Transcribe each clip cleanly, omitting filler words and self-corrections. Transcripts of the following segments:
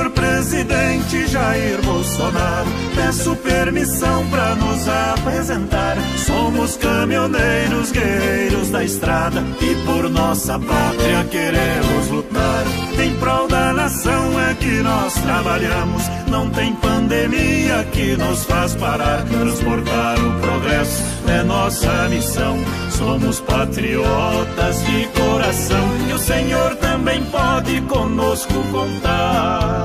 senhor presidente Jair Bolsonaro, peço permissão para nos apresentar. Somos caminhoneiros, guerreiros da estrada, e por nossa pátria queremos lutar. Em prol da nação é que nós trabalhamos, não tem pandemia que nos faz parar. Transportar o progresso é nossa missão, somos patriotas de coração, e o senhor também pode conosco contar.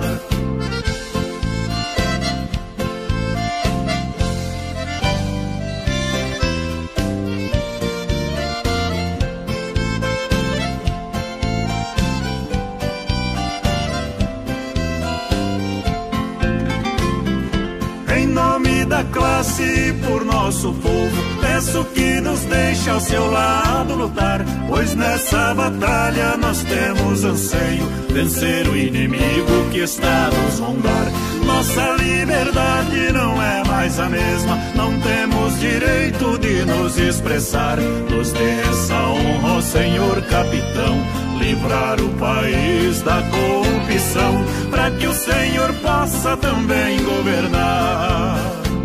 Em nome da classe e por nosso povo, peço que nos deixe ao seu lado lutar, pois nessa batalha nós temos anseio, vencer o inimigo que está a nos rondar. Nossa liberdade não é mais a mesma, não temos direito de nos expressar. Nos dê essa honra, ó senhor capitão, livrar o país da corrupção, para que o senhor possa também governar.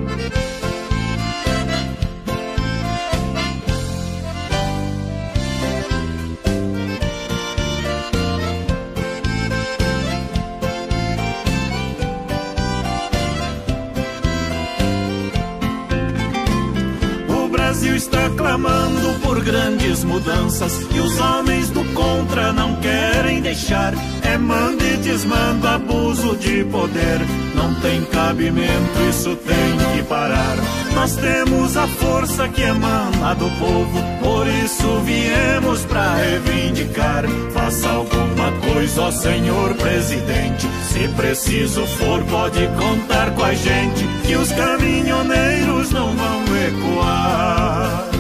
O Brasil está clamando por grandes mudanças, e os homens do contra não querem deixar. É manda e desmanda, abuso de poder, não tem cabimento, isso tem que parar. Nós temos a força que emana do povo, por isso viemos pra reivindicar. Faça alguma coisa, ó senhor presidente, se preciso for pode contar com a gente, que os caminhoneiros não vão recuar.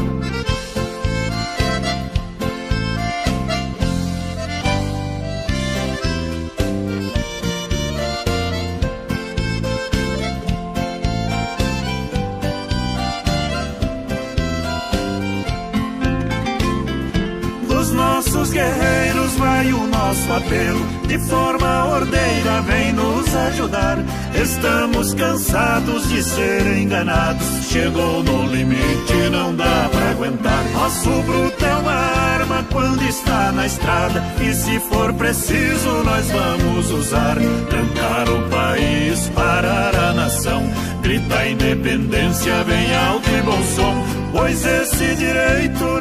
Dos nossos guerreiros vai o nosso apelo, de forma ordeira vem nos ajudar. Estamos cansados de ser enganados, chegou no limite, não dá pra aguentar. Nosso bruto é uma arma quando está na estrada, e se for preciso nós vamos usar. Trancar o país, parar a nação, grita a independência bem alto e bom som, pois esse direito